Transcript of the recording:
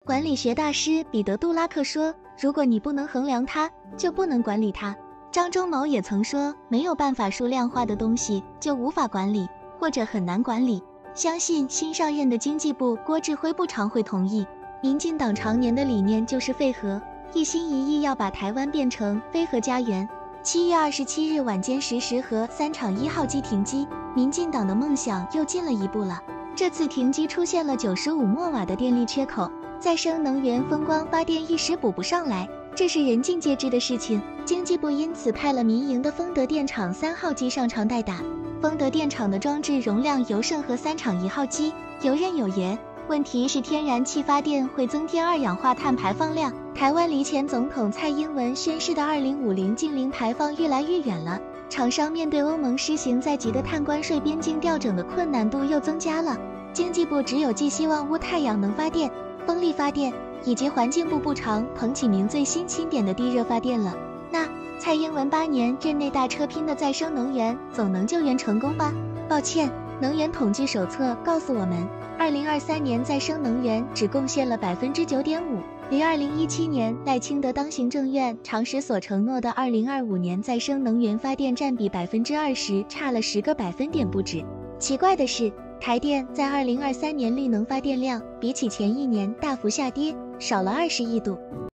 管理学大师彼得·杜拉克说，如果你不能衡量它，就不能管理它。张忠谋也曾说，没有办法数量化的东西就无法管理，或者很难管理。相信新上任的经济部郭志辉不常会同意。民进党常年的理念就是废核，一心一意要把台湾变成非核家园。7月27日晚间10时核3厂1号机停机，民进党的梦想又进了一步了。这次停机出现了95末瓦的电力缺口，再生能源风光发电一时补不上来，这是人尽皆知的事情。经济部因此派了民营的丰德电厂3号机上场代打。丰德电厂的装置容量尤胜核3厂1号机，游刃有余。问题是天然气发电会增添二氧化碳排放量，台湾离前总统蔡英文宣示的2050净零排放越来越远了。厂商面对欧盟施行在即的碳关税边境调整的困难度又增加了。经济部只有寄希望乌太阳能发电、风力发电，以及环境部部长彭启明最新钦点的地热发电了。那蔡英文8年任内大车拼的再生能源总能救援成功吧？抱歉，能源统计手册告诉我们，2023年再生能源只贡献了9.5%，离2017年赖清德当行政院长时所承诺的2025年再生能源发电占比20%差了10个百分点不止。奇怪的是，台电在2023年绿能发电量比起前一年大幅下跌，少了20亿度。